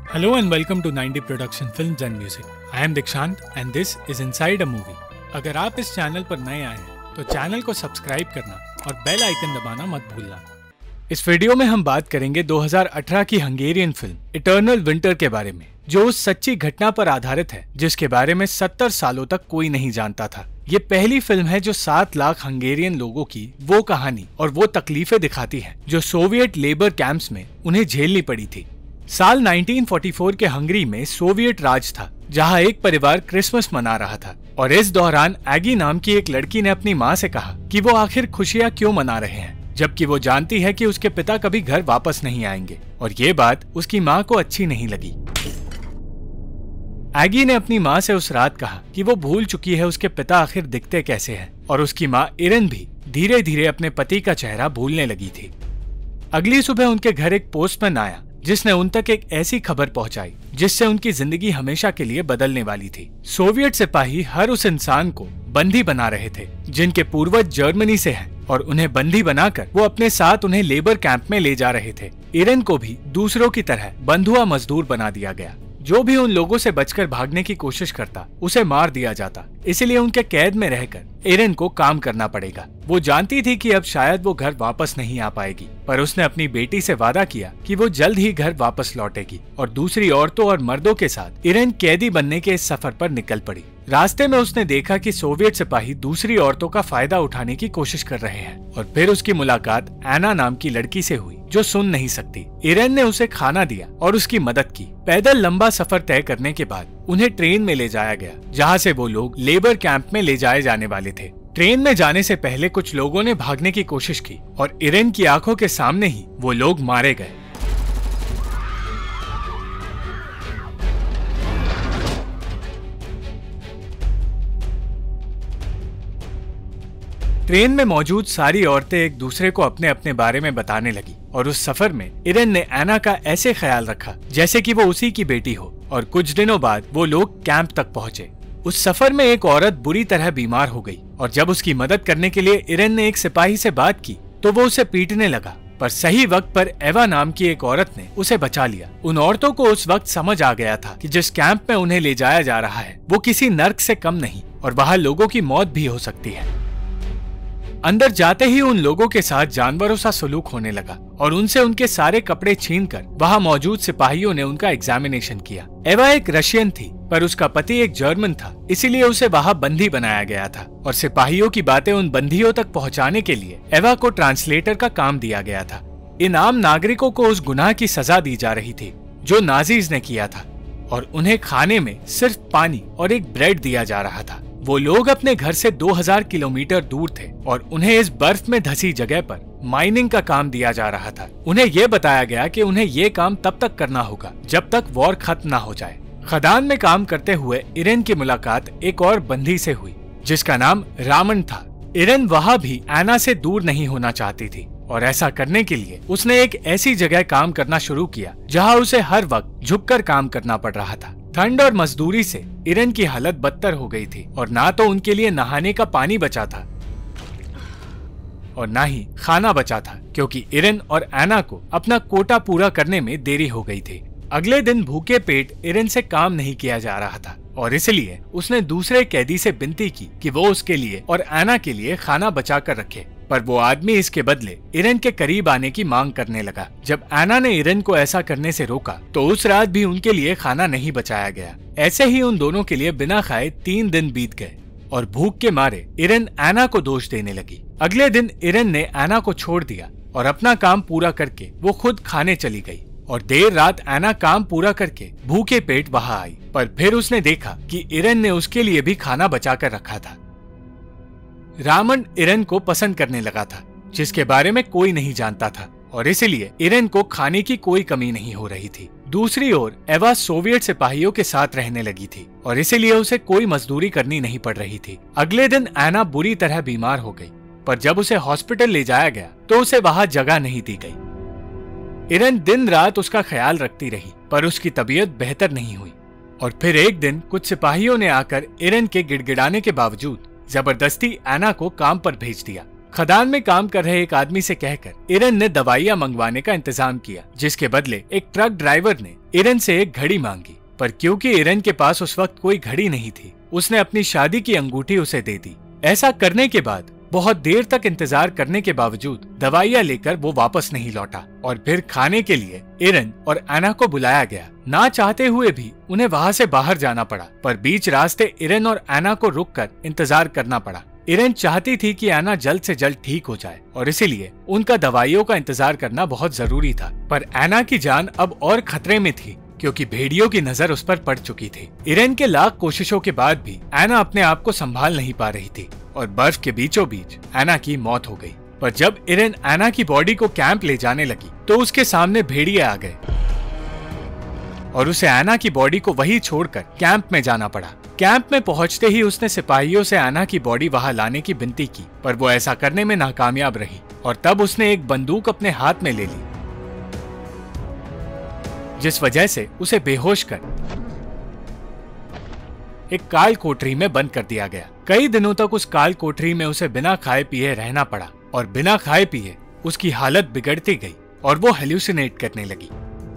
Hello and welcome to 90 Production Films and Music. I am Dikshant and this is Inside a Movie. अगर आप इस channel पर नए आए हैं तो चैनल को सब्सक्राइब करना और बेल आइकन दबाना मत भूलना। इस वीडियो में हम बात करेंगे 2018 की हंगेरियन फिल्म इटर्नल विंटर के बारे में, जो उस सच्ची घटना पर आधारित है जिसके बारे में 70 सालों तक कोई नहीं जानता था। ये पहली फिल्म है जो 7 लाख हंगेरियन लोगों की वो कहानी और वो तकलीफें दिखाती है जो सोवियत लेबर कैंप्स में उन्हें झेलनी पड़ी थी। साल 1944 के हंगरी में सोवियत राज था, जहां एक परिवार क्रिसमस मना रहा था और इस दौरान एगी नाम की एक लड़की ने अपनी माँ से कहा कि वो आखिर खुशियां क्यों मना रहे हैं, जबकि वो जानती है कि उसके पिता कभी घर वापस नहीं आएंगे, और ये बात उसकी माँ को अच्छी नहीं लगी। एगी ने अपनी माँ से उस रात कहा कि वो भूल चुकी है उसके पिता आखिर दिखते कैसे हैं, और उसकी माँ इरन भी धीरे धीरे अपने पति का चेहरा भूलने लगी थी। अगली सुबह उनके घर एक पोस्टमैन आया जिसने उन तक एक ऐसी खबर पहुंचाई जिससे उनकी जिंदगी हमेशा के लिए बदलने वाली थी। सोवियत सिपाही हर उस इंसान को बंदी बना रहे थे जिनके पूर्वज जर्मनी से हैं, और उन्हें बंदी बनाकर वो अपने साथ उन्हें लेबर कैंप में ले जा रहे थे। इरन को भी दूसरों की तरह बंधुआ मजदूर बना दिया गया। जो भी उन लोगों से बचकर भागने की कोशिश करता उसे मार दिया जाता। इसलिए उनके कैद में रहकर इरन को काम करना पड़ेगा। वो जानती थी कि अब शायद वो घर वापस नहीं आ पाएगी, पर उसने अपनी बेटी से वादा किया कि वो जल्द ही घर वापस लौटेगी, और दूसरी औरतों और मर्दों के साथ इरन कैदी बनने के इस सफर पर निकल पड़ी। रास्ते में उसने देखा कि सोवियत सिपाही दूसरी औरतों का फायदा उठाने की कोशिश कर रहे हैं, और फिर उसकी मुलाकात एना नाम की लड़की से हुई जो सुन नहीं सकती। इरन ने उसे खाना दिया और उसकी मदद की। पैदल लंबा सफर तय करने के बाद उन्हें ट्रेन में ले जाया गया, जहां से वो लोग लेबर कैंप में ले जाए जाने वाले थे। ट्रेन में जाने से पहले कुछ लोगों ने भागने की कोशिश की और इरन की आंखों के सामने ही वो लोग मारे गए। ट्रेन में मौजूद सारी औरतें एक दूसरे को अपने अपने बारे में बताने लगी, और उस सफर में इरन ने एना का ऐसे ख्याल रखा जैसे कि वो उसी की बेटी हो। और कुछ दिनों बाद वो लोग कैंप तक पहुँचे। उस सफर में एक औरत बुरी तरह बीमार हो गई, और जब उसकी मदद करने के लिए इरन ने एक सिपाही से बात की तो वो उसे पीटने लगा, पर सही वक्त पर एवा नाम की एक औरत ने उसे बचा लिया। उन औरतों को उस वक्त समझ आ गया था कि जिस कैंप में उन्हें ले जाया जा रहा है वो किसी नर्क से कम नहीं, और वहाँ लोगों की मौत भी हो सकती है। अंदर जाते ही उन लोगों के साथ जानवरों सा सलूक होने लगा, और उनसे उनके सारे कपड़े छीनकर वहाँ मौजूद सिपाहियों ने उनका एग्जामिनेशन किया। एवा एक रशियन थी, पर उसका पति एक जर्मन था, इसीलिए उसे वहाँ बंदी बनाया गया था, और सिपाहियों की बातें उन बंदियों तक पहुँचाने के लिए एवा को ट्रांसलेटर का काम दिया गया था। इन आम नागरिकों को उस गुनाह की सजा दी जा रही थी जो नाजीज ने किया था, और उन्हें खाने में सिर्फ पानी और एक ब्रेड दिया जा रहा था। वो लोग अपने घर से 2000 किलोमीटर दूर थे, और उन्हें इस बर्फ में धसी जगह पर माइनिंग का काम दिया जा रहा था। उन्हें यह बताया गया कि उन्हें ये काम तब तक करना होगा जब तक वॉर खत्म ना हो जाए। खदान में काम करते हुए इरन की मुलाकात एक और बंदी से हुई जिसका नाम रामन था। इरन वहाँ भी एना से दूर नहीं होना चाहती थी, और ऐसा करने के लिए उसने एक ऐसी जगह काम करना शुरू किया जहाँ उसे हर वक्त झुककर काम करना पड़ रहा था। ठंड और मजदूरी से इरन की हालत बदतर हो गई थी, और ना तो उनके लिए नहाने का पानी बचा था और ना ही खाना बचा था, क्योंकि इरन और एना को अपना कोटा पूरा करने में देरी हो गई थी। अगले दिन भूखे पेट इरन से काम नहीं किया जा रहा था, और इसलिए उसने दूसरे कैदी से विनती की कि वो उसके लिए और एना के लिए खाना बचा कर रखे, पर वो आदमी इसके बदले इरन के करीब आने की मांग करने लगा। जब एना ने इरन को ऐसा करने से रोका तो उस रात भी उनके लिए खाना नहीं बचाया गया। ऐसे ही उन दोनों के लिए बिना खाए 3 दिन बीत गए, और भूख के मारे इरन एना को दोष देने लगी। अगले दिन इरन ने एना को छोड़ दिया और अपना काम पूरा करके वो खुद खाने चली गई, और देर रात एना काम पूरा करके भूखे पेट वहाँ आई, पर फिर उसने देखा कि इरन ने उसके लिए भी खाना बचा कर रखा था। रामन इरन को पसंद करने लगा था, जिसके बारे में कोई नहीं जानता था, और इसलिए इरन को खाने की कोई कमी नहीं हो रही थी। दूसरी ओर एवा सोवियत सिपाहियों के साथ रहने लगी थी, और इसलिए उसे कोई मजदूरी करनी नहीं पड़ रही थी। अगले दिन एना बुरी तरह बीमार हो गई, पर जब उसे हॉस्पिटल ले जाया गया तो उसे वहाँ जगह नहीं दी गई। इरन दिन रात उसका ख्याल रखती रही, पर उसकी तबीयत बेहतर नहीं हुई, और फिर एक दिन कुछ सिपाहियों ने आकर इरन के गिड़गिड़ाने के बावजूद जबरदस्ती एना को काम पर भेज दिया। खदान में काम कर रहे एक आदमी से कहकर इरन ने दवाइयां मंगवाने का इंतजाम किया, जिसके बदले एक ट्रक ड्राइवर ने इरन से एक घड़ी मांगी, पर क्योंकि इरन के पास उस वक्त कोई घड़ी नहीं थी, उसने अपनी शादी की अंगूठी उसे दे दी। ऐसा करने के बाद बहुत देर तक इंतजार करने के बावजूद दवाइयाँ लेकर वो वापस नहीं लौटा और फिर खाने के लिए इरन और एना को बुलाया गया। ना चाहते हुए भी उन्हें वहाँ से बाहर जाना पड़ा, पर बीच रास्ते इरन और एना को रुककर इंतजार करना पड़ा। इरन चाहती थी कि एना जल्द से जल्द ठीक हो जाए और इसीलिए उनका दवाइयों का इंतजार करना बहुत जरूरी था। पर एना की जान अब और खतरे में थी क्योंकि भेड़ियों की नजर उस पर पड़ चुकी थी। इरन के लाख कोशिशों के बाद भी एना अपने आप को संभाल नहीं पा रही थी और बर्फ के बीचों बीच एना की मौत हो गई। पर जब इरन एना की बॉडी को कैंप ले जाने लगी तो उसके सामने भेड़िए आ गए और उसे एना की बॉडी को वहीं छोड़कर कैंप में जाना पड़ा। कैंप में पहुंचते ही उसने सिपाहियों से एना की बॉडी वहां लाने की विनती की, पर वो ऐसा करने में नाकामयाब रही और तब उसने एक बंदूक अपने हाथ में ले ली, जिस वजह से उसे बेहोश कर एक काल कोठरी में बंद कर दिया गया। कई दिनों तक उस काल कोठरी में उसे बिना खाए पिए रहना पड़ा और बिना खाए पिए उसकी हालत बिगड़ती गई और वो हेल्यूसिनेट करने लगी।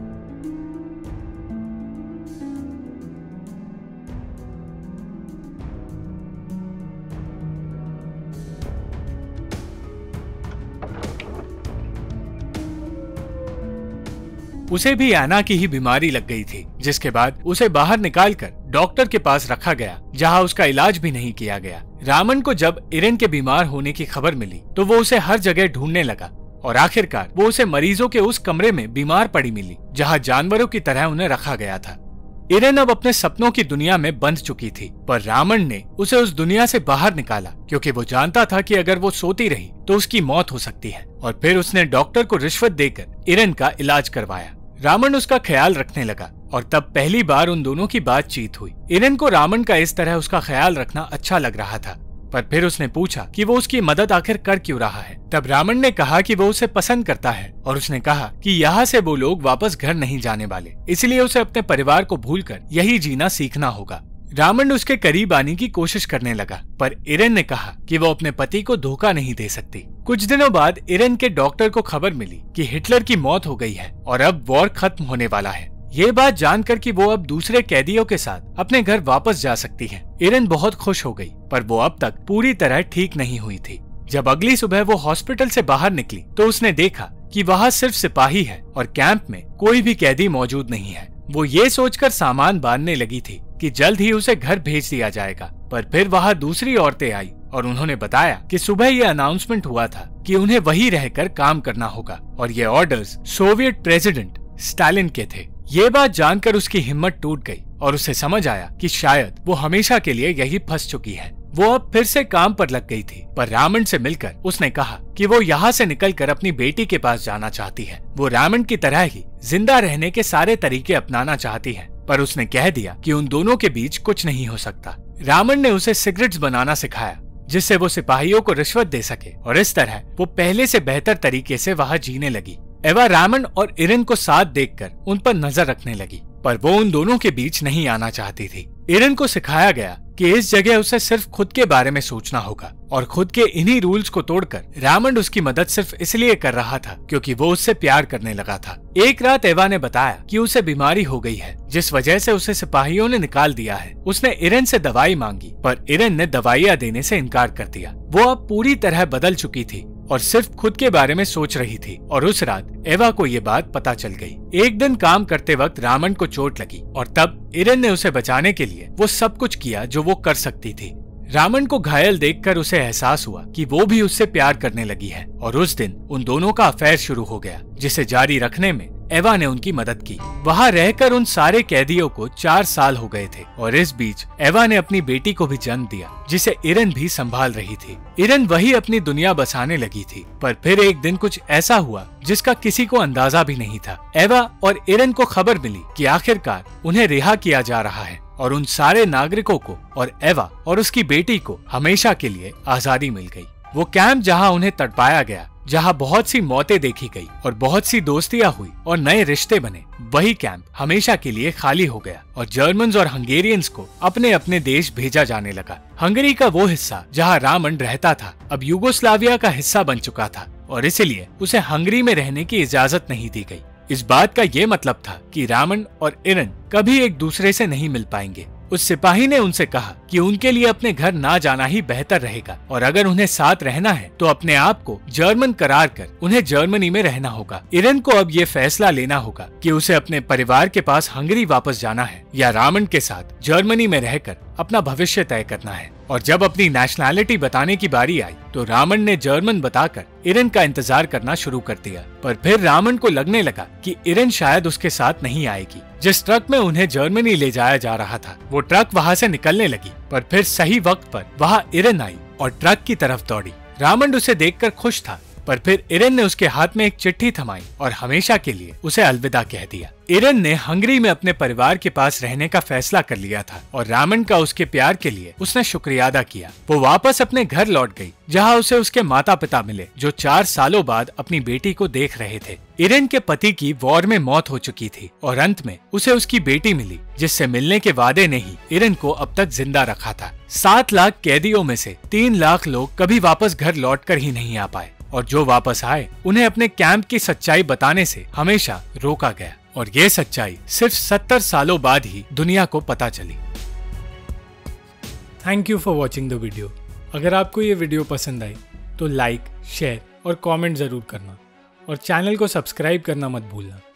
उसे भी एना की ही बीमारी लग गई थी, जिसके बाद उसे बाहर निकालकर डॉक्टर के पास रखा गया जहां उसका इलाज भी नहीं किया गया। रामन को जब इरन के बीमार होने की खबर मिली तो वो उसे हर जगह ढूंढने लगा और आखिरकार वो उसे मरीजों के उस कमरे में बीमार पड़ी मिली जहां जानवरों की तरह उन्हें रखा गया था। इरन अब अपने सपनों की दुनिया में बंध चुकी थी, पर रामन ने उसे उस दुनिया से बाहर निकाला क्योंकि वो जानता था कि अगर वो सोती रही तो उसकी मौत हो सकती है। और फिर उसने डॉक्टर को रिश्वत देकर इरन का इलाज करवाया। रामन उसका ख्याल रखने लगा और तब पहली बार उन दोनों की बातचीत हुई। इरन को रामन का इस तरह उसका ख्याल रखना अच्छा लग रहा था, पर फिर उसने पूछा कि वो उसकी मदद आखिर कर क्यों रहा है। तब रामन ने कहा कि वो उसे पसंद करता है और उसने कहा कि यहाँ से वो लोग वापस घर नहीं जाने वाले, इसलिए उसे अपने परिवार को भूलकर यही जीना सीखना होगा। रामन उसके करीब आने की कोशिश करने लगा, पर इरन ने कहा कि वो अपने पति को धोखा नहीं दे सकती। कुछ दिनों बाद इरन के डॉक्टर को खबर मिली कि हिटलर की मौत हो गई है और अब वॉर खत्म होने वाला है। ये बात जानकर कि वो अब दूसरे कैदियों के साथ अपने घर वापस जा सकती है, इरन बहुत खुश हो गई, पर वो अब तक पूरी तरह ठीक नहीं हुई थी। जब अगली सुबह वो हॉस्पिटल से बाहर निकली तो उसने देखा कि वहाँ सिर्फ सिपाही है और कैंप में कोई भी कैदी मौजूद नहीं है। वो ये सोचकर सामान बांधने लगी थी कि जल्द ही उसे घर भेज दिया जाएगा, पर फिर वहाँ दूसरी औरतें आई और उन्होंने बताया कि सुबह ये अनाउंसमेंट हुआ था कि उन्हें वहीं रहकर काम करना होगा और ये ऑर्डर्स सोवियत प्रेसिडेंट स्टालिन के थे। ये बात जानकर उसकी हिम्मत टूट गई और उसे समझ आया कि शायद वो हमेशा के लिए यही फंस चुकी है। वो अब फिर से काम पर लग गई थी, पर रामन से मिलकर उसने कहा कि वो यहाँ से निकलकर अपनी बेटी के पास जाना चाहती है। वो रामन की तरह ही जिंदा रहने के सारे तरीके अपनाना चाहती है, पर उसने कह दिया कि उन दोनों के बीच कुछ नहीं हो सकता। रामन ने उसे सिगरेट्स बनाना सिखाया जिससे वो सिपाहियों को रिश्वत दे सके और इस तरह वो पहले से बेहतर तरीके से वहाँ जीने लगी। एवा रामन और इरन को साथ देखकर उन पर नजर रखने लगी, पर वो उन दोनों के बीच नहीं आना चाहती थी। इरन को सिखाया गया कि इस जगह उसे सिर्फ खुद के बारे में सोचना होगा और खुद के इन्हीं रूल्स को तोड़कर रामन उसकी मदद सिर्फ इसलिए कर रहा था क्योंकि वो उससे प्यार करने लगा था। एक रात एवा ने बताया कि उसे बीमारी हो गई है जिस वजह से उसे सिपाहियों ने निकाल दिया है। उसने इरन से दवाई मांगी, पर इरन ने दवाइयाँ देने से इनकार कर दिया। वो अब पूरी तरह बदल चुकी थी और सिर्फ खुद के बारे में सोच रही थी और उस रात एवा को ये बात पता चल गई। एक दिन काम करते वक्त रामन को चोट लगी और तब इरन ने उसे बचाने के लिए वो सब कुछ किया जो वो कर सकती थी। रामन को घायल देखकर उसे एहसास हुआ कि वो भी उससे प्यार करने लगी है और उस दिन उन दोनों का अफेयर शुरू हो गया, जिसे जारी रखने में एवा ने उनकी मदद की। वहाँ रहकर उन सारे कैदियों को 4 साल हो गए थे और इस बीच एवा ने अपनी बेटी को भी जन्म दिया जिसे इरन भी संभाल रही थी। इरन वही अपनी दुनिया बसाने लगी थी, पर फिर एक दिन कुछ ऐसा हुआ जिसका किसी को अंदाजा भी नहीं था। एवा और इरन को खबर मिली कि आखिरकार उन्हें रिहा किया जा रहा है और उन सारे नागरिकों को और एवा और उसकी बेटी को हमेशा के लिए आजादी मिल गई। वो कैंप जहाँ उन्हें तड़पाया गया, जहाँ बहुत सी मौतें देखी गई और बहुत सी दोस्तियां हुई और नए रिश्ते बने, वही कैंप हमेशा के लिए खाली हो गया और जर्मन्स और हंगेरियंस को अपने अपने देश भेजा जाने लगा। हंगरी का वो हिस्सा जहाँ रामन रहता था अब यूगोस्लाविया का हिस्सा बन चुका था और इसलिए उसे हंगरी में रहने की इजाजत नहीं दी गई। इस बात का ये मतलब था कि रामन और इरन कभी एक दूसरे से नहीं मिल पाएंगे। उस सिपाही ने उनसे कहा कि उनके लिए अपने घर ना जाना ही बेहतर रहेगा और अगर उन्हें साथ रहना है तो अपने आप को जर्मन करार कर उन्हें जर्मनी में रहना होगा। इरन को अब ये फैसला लेना होगा कि उसे अपने परिवार के पास हंगरी वापस जाना है या रामन के साथ जर्मनी में रहकर अपना भविष्य तय करना है। और जब अपनी नेशनैलिटी बताने की बारी आई तो रामन ने जर्मन बताकर इरन का इंतजार करना शुरू कर दिया। पर फिर रामन को लगने लगा कि इरन शायद उसके साथ नहीं आएगी। जिस ट्रक में उन्हें जर्मनी ले जाया जा रहा था वो ट्रक वहाँ से निकलने लगी, पर फिर सही वक्त पर वहाँ इरन आई और ट्रक की तरफ दौड़ी। रामन उसे देखकर खुश था, पर फिर इरन ने उसके हाथ में एक चिट्ठी थमाई और हमेशा के लिए उसे अलविदा कह दिया। इरन ने हंगरी में अपने परिवार के पास रहने का फैसला कर लिया था और रामन का उसके प्यार के लिए उसने शुक्रिया अदा किया। वो वापस अपने घर लौट गई जहां उसे उसके माता पिता मिले जो 4 सालों बाद अपनी बेटी को देख रहे थे। इरन के पति की वॉर में मौत हो चुकी थी और अंत में उसे उसकी बेटी मिली जिससे मिलने के वादे ने ही इरन को अब तक जिंदा रखा था। 7 लाख कैदियों में से 3 लाख लोग कभी वापस घर लौट कर ही नहीं आ पाए और जो वापस आए उन्हें अपने कैंप की सच्चाई बताने से हमेशा रोका गया और ये सच्चाई सिर्फ 70 सालों बाद ही दुनिया को पता चली। Thank you for watching the video. अगर आपको ये वीडियो पसंद आई तो लाइक, शेयर और कमेंट जरूर करना और चैनल को सब्सक्राइब करना मत भूलना।